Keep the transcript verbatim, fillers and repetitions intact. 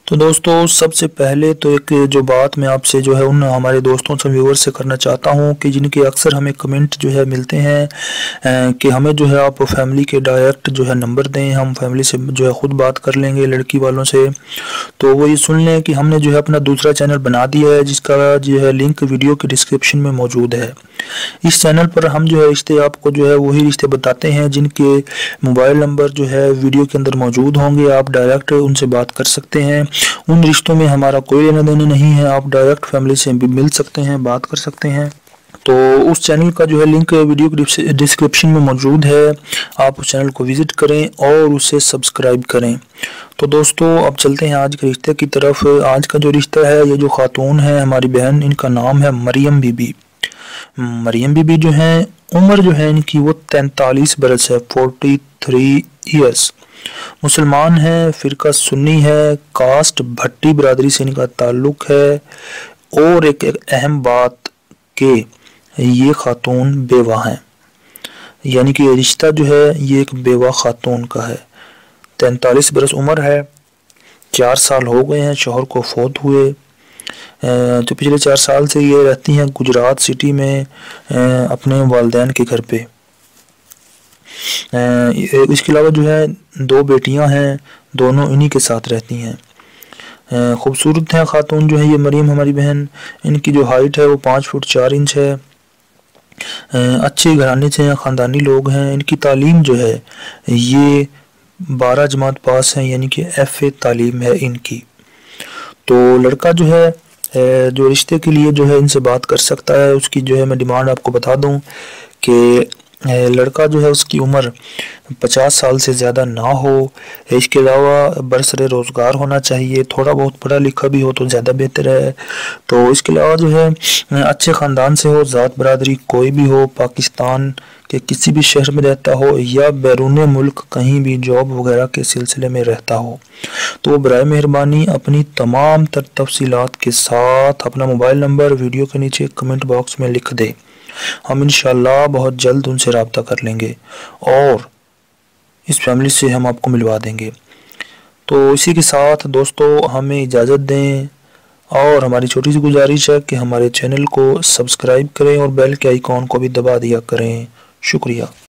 تو دوستو سب سے پہلے تو ایک جو بات میں آپ سے جو ہے ان ہمارے دوستوں سے ویور سے کرنا چاہتا ہوں کہ جن کے اکثر ہمیں کمنٹ جو ہے ملتے ہیں کہ ہمیں جو ہے آپ فیملی کے ڈائریکٹ جو ہے نمبر دیں، ہم فیملی سے جو ہے خود بات کر لیں گے لڑکی والوں سے۔ تو وہ یہ سن لیں کہ ہم نے جو ہے اپنا دوسرا چینل بنا دیا ہے جس کا جو ہے لنک ویڈیو کے ڈسکرپشن میں موجود ہے۔ اس چینل پر ہم جو ہے رشتے آپ کو جو ہے وہی رشتے بتاتے ہیں جن کے موبائل نمبر جو ہے ویڈیو کے اندر موجود ہوں گے، آپ ڈائریکٹ ان سے بات کر سکتے ہیں۔ ان رشتوں میں ہمارا کوئی لینا دینا نہیں ہے، آپ ڈائریکٹ فیملی سے بھی مل سکتے ہیں، بات کر سکتے ہیں۔ تو اس چینل کا جو ہے لنک ویڈیو کے ڈسکرپشن میں موجود ہے، آپ اس چینل کو وزٹ کریں اور اسے سبسکرائب کریں۔ تو دوستو اب چلتے ہیں آج کے رشتے کی طرف۔ آج کا جو رشتہ ہے، یہ جو خاتون ہے ہماری بہن، ان کا نام ہے مریم بی بی۔ مریم بی بی جو ہیں عمر جو ہے ان کی وہ تینتالیس برس ہے، فورٹی تھری ایئرس۔ مسلمان ہیں، فرقہ سنی ہے، کاسٹ بھٹی برادری سے ان کا تعلق ہے۔ اور ایک ایک اہم بات کہ یہ خاتون بیوہ ہیں، یعنی کہ یہ رشتہ جو ہے یہ ایک بیوہ خاتون کا ہے۔ تینتالیس برس عمر ہے، چار سال ہو گئے ہیں شوہر کو فوت ہوئے۔ تو پچھلے چار سال سے یہ رہتی ہیں گجرات سٹی میں اپنے والدین کے گھر پہ۔ اس کے علاوہ جو ہے دو بیٹیاں ہیں، دونوں انہی کے ساتھ رہتی ہیں۔ خوبصورت ہیں خاتون جو ہے یہ مریم ہماری بہن، ان کی جو ہائٹ ہے وہ پانچ فٹ چار انچ ہے۔ اچھے گھرانے سے ہیں، خاندانی لوگ ہیں۔ ان کی تعلیم جو ہے یہ بارہ جماعت پاس ہیں، یعنی کہ ایف اے تعلیم ہے ان کی۔ تو لڑکا جو ہے جو رشتے کے لیے جو ہے ان سے بات کر سکتا ہے، اس کی جو ہے میں ڈیمانڈ آپ کو بتا دوں کہ لڑکا جو ہے اس کی عمر پچاس سال سے زیادہ نہ ہو، اس کے علاوہ برسر روزگار ہونا چاہیے، تھوڑا بہت پڑھا لکھا بھی ہو تو زیادہ بہتر ہے۔ تو اس کے علاوہ جو ہے اچھے خاندان سے ہو، ذات برادری کوئی بھی ہو، پاکستان کے کسی بھی شہر میں رہتا ہو یا بیرون ملک کہیں بھی جاب وغیرہ کے سلسلے میں رہتا ہو، تو برائے مہربانی اپنی تمام تر تفصیلات کے ساتھ اپنا موبائل نمبر ویڈیو کے نیچے کمنٹ باکس میں لکھ دے۔ ہم انشاءاللہ بہت جلد ان سے رابطہ کر لیں گے اور اس فیملی سے ہم آپ کو ملوا دیں گے۔ تو اسی کے ساتھ دوستو ہمیں اجازت دیں اور ہماری چھوٹی سی گزارش ہے کہ ہمارے چینل کو سبسکرائب کریں اور بیل کے آئیکن کو بھی دبا دیا کریں۔ شکریہ۔